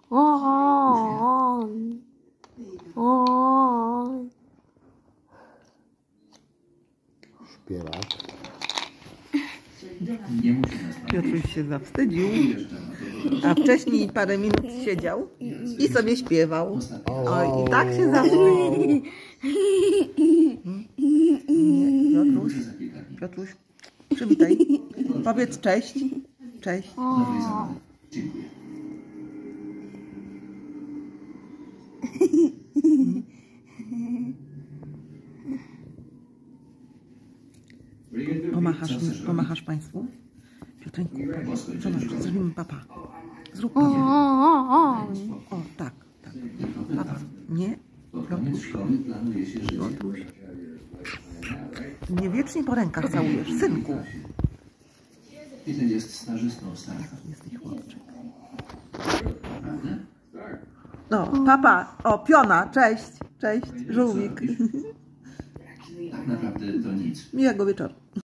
Śpiewak. Piotruś się zawstydził, a wcześniej parę minut siedział i sobie śpiewał. Oj, i tak się zawstydził. Piotruś, przywitaj. Powiedz cześć. Cześć. Pomachasz Państwu? Piotrynku, zobacz, zrobimy papa. Zrób papa. O, tak, tak. Papa. Nie? Piotruś. Piotruś. Nie wiecznie po rękach całujesz, synku. Jest stażystą starka. Jesteś chłopczyk. No, papa. O, piona. Cześć. Cześć, żółwik. Tak naprawdę to nic. Miłego wieczoru.